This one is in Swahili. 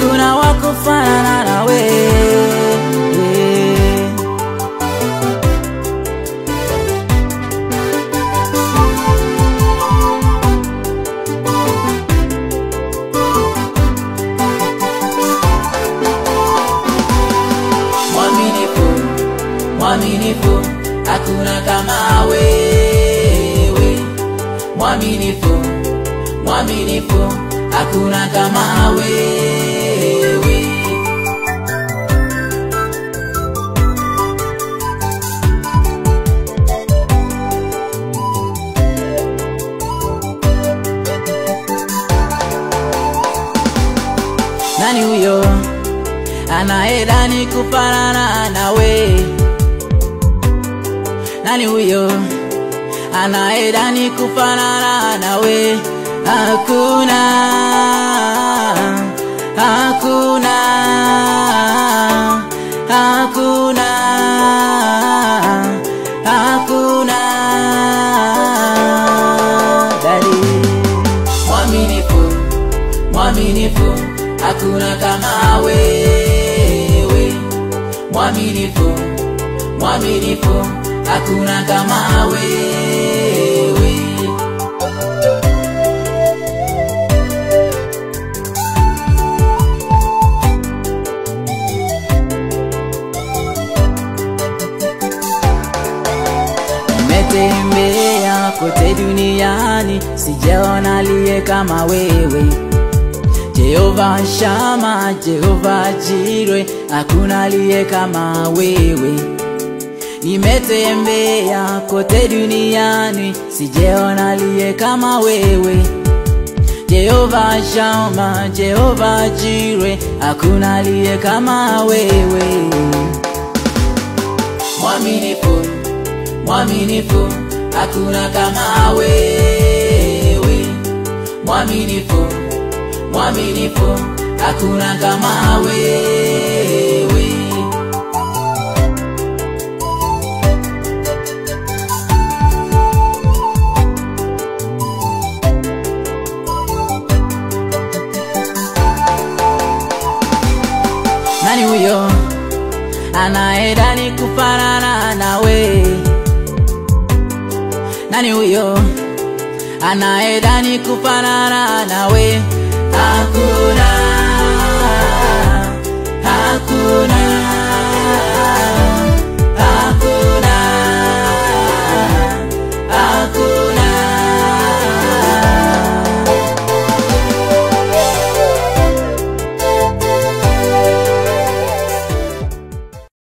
hakuna wakufanana nawe. Mwaminifu, hakuna kama wewe. Mwaminifu, mwaminifu, hakuna kama wewe. Nani huyo anaedani kufanana nawe? Nani huyo anaedani kufanana nawe? Hakuna, hakuna, hakuna, hakuna. Daddy, mwaminifu, mwaminifu, hakuna kama wewe. Mwaminifu, mwaminifu, hakuna kama wewe. Nimetembea kote duniani, sijaona aliye kama wewe. Jehova Shama, Jehova Jireh, hakuna aliye kama wewe. Nimetembea kote duniani, sijaona aliye kama wewe. Jehova Shama, Jehova Jireh, hakuna aliye kama wewe. Mwaminifu, mwaminifu, hakuna kama wewe. Mwaminifu, mwaminifu, hakuna kama wewe. Nani huyo anaedani kufanana nawe? Nani huyo anaedani kufanana nawe?